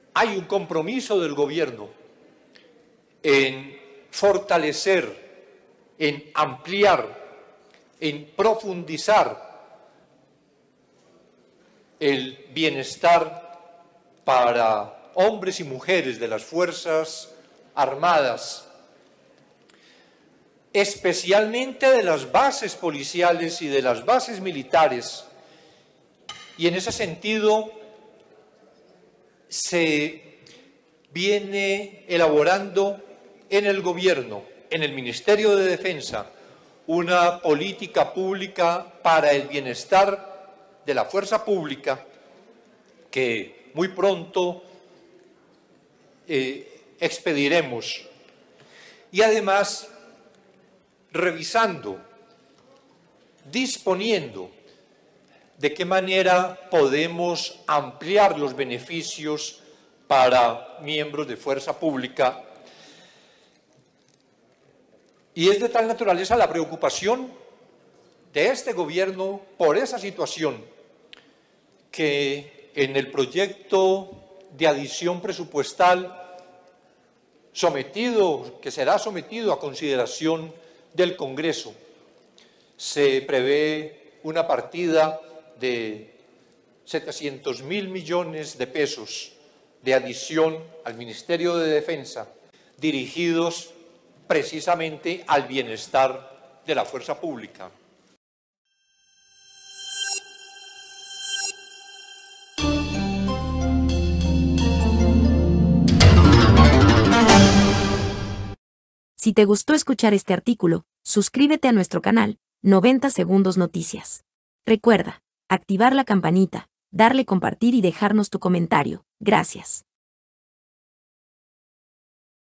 hay un compromiso del gobierno en fortalecer, en ampliar, en profundizar el bienestar para hombres y mujeres de las Fuerzas Armadas, especialmente de las bases policiales y de las bases militares. Y en ese sentido se viene elaborando en el gobierno, en el Ministerio de Defensa, una política pública para el bienestar de la fuerza pública que muy pronto expediremos. Y además, revisando, disponiendo de qué manera podemos ampliar los beneficios para miembros de fuerza pública. Y es de tal naturaleza la preocupación de este gobierno por esa situación que en el proyecto de adición presupuestal que será sometido a consideración del Congreso, se prevé una partida de 700.000 millones de pesos de adición al Ministerio de Defensa, dirigidos precisamente al bienestar de la fuerza pública. Si te gustó escuchar este artículo, suscríbete a nuestro canal, 90 Segundos Noticias. Recuerda, activar la campanita, darle compartir y dejarnos tu comentario. Gracias.